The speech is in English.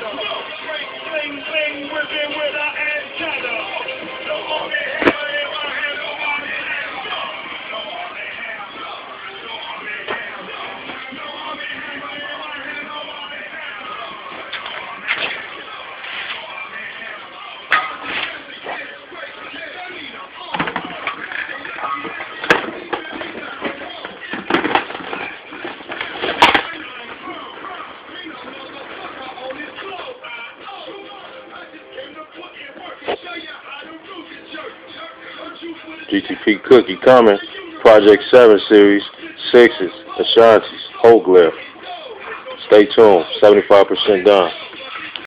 GTP Cookie coming. Project 7 series, 6s, Ashantis, Whole Glyph. Stay tuned. 75% done.